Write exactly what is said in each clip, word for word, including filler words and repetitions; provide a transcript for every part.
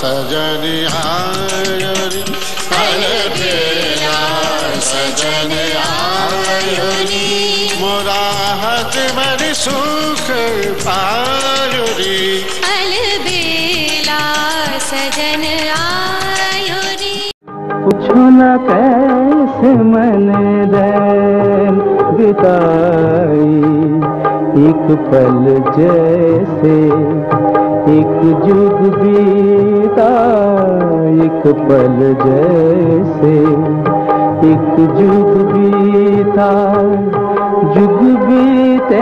सजन आयो रे, अलबेला सजन आयो रे, मोरा हाथ में सुख पायो रे, अलबेला सजन आयो रे। पूछो न कैसे मैंने दिन बिताई, एक पल जैसे एक जुग बीता, एक पल जैसे एक जुग बीता, जुग बीते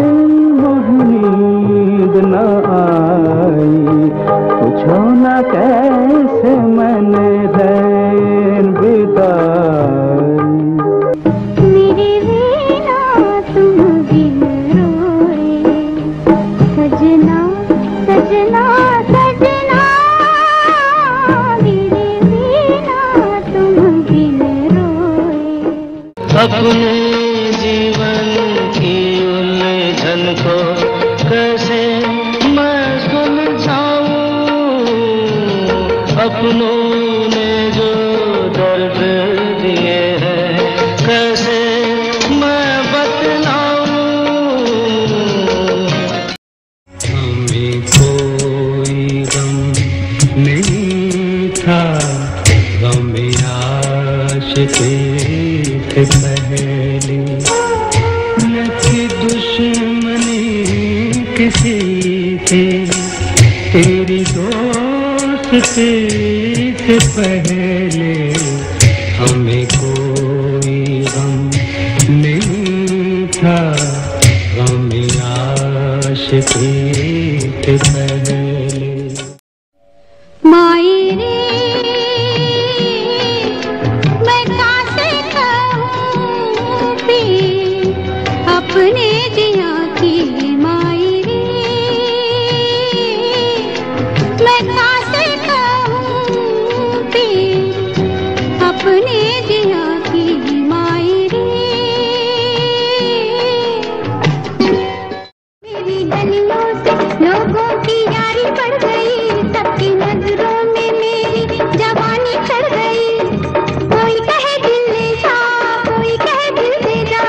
नींद न आई, पूछो न कैसे मैंने दिन बिताई। मेरे बिना तुम बिन रोए, सजना सजना सजना, मेरे बिना तुम बिन रोए। अपने जीवन की उलझन को कैसे मैं सुलझाऊं, अपनों ने जो दर्द दिए हैं कैसे मैं बतलाऊं। हमें कोई गम नहीं था, गम आशिकी से पहले, न थी दुश्मनी किसी से, तेरी दोस्ती से पहले, हमें कोई गम नहीं था, गम आशिकी से पहले। माई रे मैं कासे कहूँ पी अपने जिया की, माई रे मैं कासे कहूँ पी अपने जिया की, माई रे मेरी गलियों से लोगों की यारी बढ़ गई, सबकी नजरों में मेरी जवानी चढ़ गई, कोई कहे दिल ले जा, कोई कहे दिल दे जा,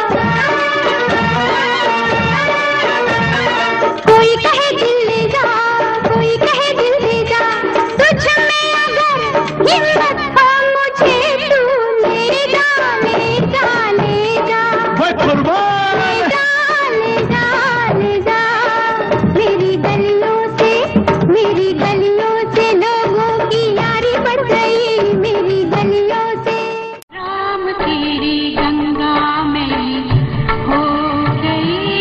कोई कहे दिल ले जा, कोई कहे दिल दे जा, तुझ में अगर हिम्मत हो मुझे तू ले जा, ले जा, ले जा, ले जा, ले जा, ले जा, मेरी गलियों से मेरी गलियों से लोगों की यारी बढ़ गई, मेरी गलियों से। राम तेरी गंगा में हो गई,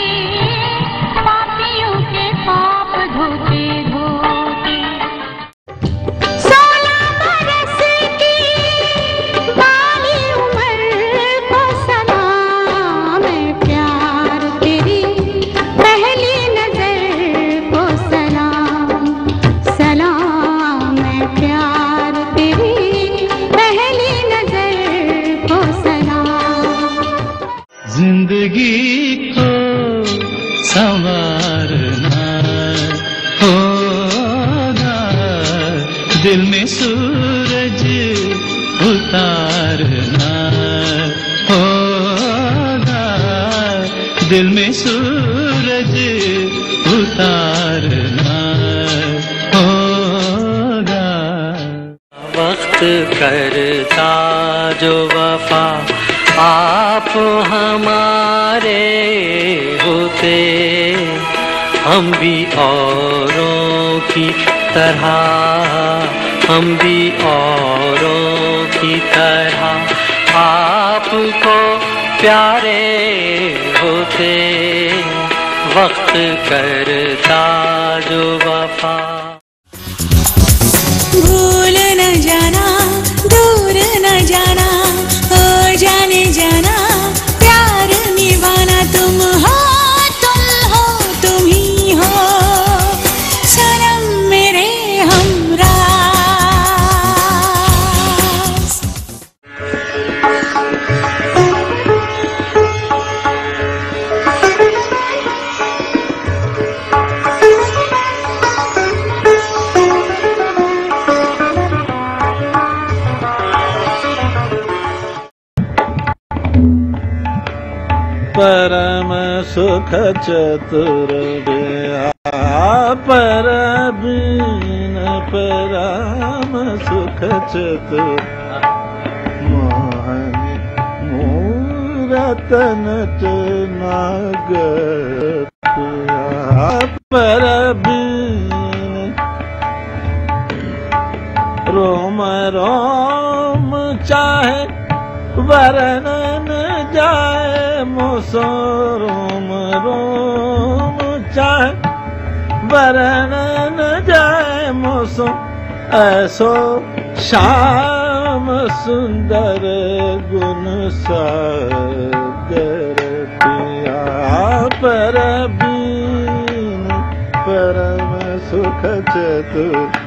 पापियों के पाप धोते धोते, सोलह बरस की बाली उम्र को सलाम है प्यार तेरी पहली नजर को सलाम, सलाम है प्यार तेरी पहली नजर को सलाम। जिंदगी को संवारना होगा, दिल में सूरज उतारना होगा, दिल में सूरज उतारना होगा। वक्त करता जो वफा आप हमारे होते, हम भी औरों की तरह, हम भी औरों की तरह आपको प्यारे होते, वक्त करता जो वफा। भूल न जाना, दूर न जाना, हो जाने जाना, प्यार निभाना, तुम हो तुम हो तुम ही हो सनम मेरे हमराज। परम सुख चतुर पर बीन परम सुख चतुर मोहनी मूरत नट नागर पर बीन रोम रोम चाहे वर्णन जाए मोसो रोम रोम चाहे वर्णन जाए मोसो ऐसो श्याम सुंदर गुण सागर पिया पर बीन परम सुख चतुर